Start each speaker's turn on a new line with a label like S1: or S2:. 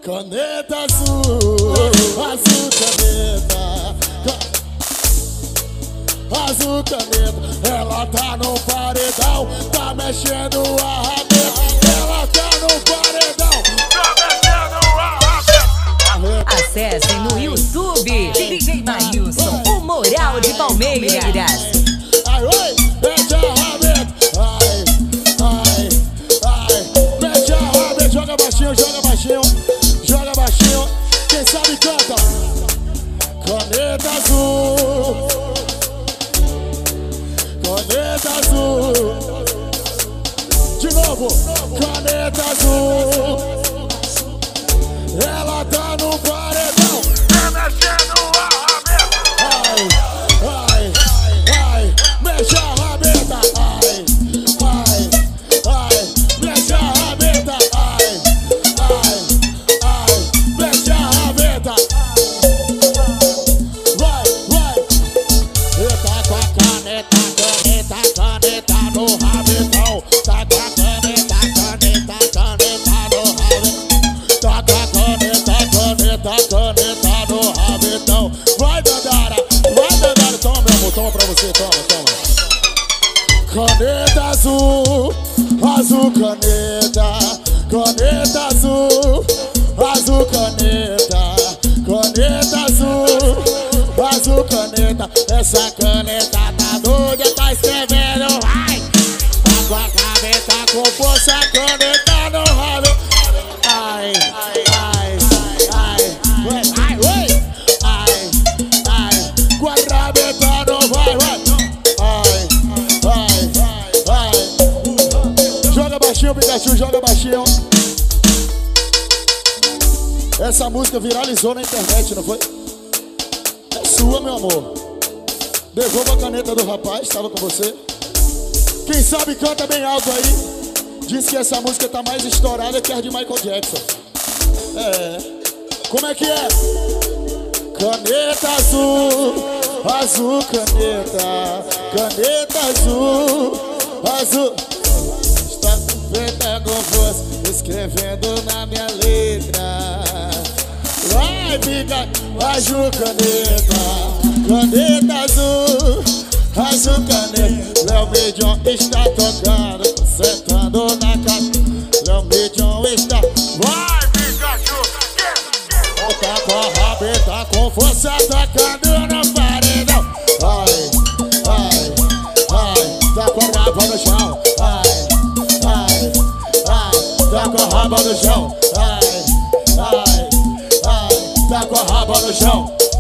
S1: Caneta azul, azul caneta, azul caneta. Ela tá no paredão, tá mexendo a rabeta. Ela tá no paredão, tá mexendo a rabeta.
S2: Acessem no YouTube DJ Maílson, o Moral de Palmeiras.
S1: Ai, oi, mete a rabeta. Ai, ai, ai, mete a rabeta. Joga baixinho, joga baixinho. Joga baixinho, quem sabe canta. Caneta azul, caneta azul. De novo, caneta azul. Ela tá no paredão, tá mexendo a rabeta. Ai, ai, ai, mexe a rabeta. Ai, ai, ai, mexe a rabeta. Ai, ai. Vai, vai. Tá com a caneta, caneta, caneta no rabetão. Tá com a caneta, caneta, caneta no rabetão. Tá com a caneta, caneta, caneta no rabetão. Vai, Dandara, vai, Dandara. Toma, meu amor, toma pra você, toma, toma. Caneta azul, azul caneta, caneta azul. Azul caneta, caneta azul, azul caneta. Essa caneta tá doida, tá escrevendo, ai. Tá com a caneta com força, caneta no rabo. Ai, ai, ai, ai, ai, oi. Ai, ai, com a caneta no vai, vai. Ai, ai, ai. Joga baixinho, Pikachu, joga baixinho. Essa música viralizou na internet, não foi? É sua, meu amor. Devolva a caneta do rapaz, estava com você. Quem sabe canta bem alto aí. Diz que essa música tá mais estourada que a de Michael Jackson. É. Como é que é? Caneta azul, azul caneta, caneta azul, azul. Está feita com força, escrevendo na minha letra. Vai, fica, azul caneta, caneta azul, azul caneta. Léo Medion está tocando, sentando na casa. Léo Medion está. Vai, Pikachu! Tá com a rabeta com força, tocando no paredão. Ai, ai, ai, tá com a raba no chão. Ai, ai, ai, tá com a raba no chão. Ai, ai, ai, tá com a raba no chão.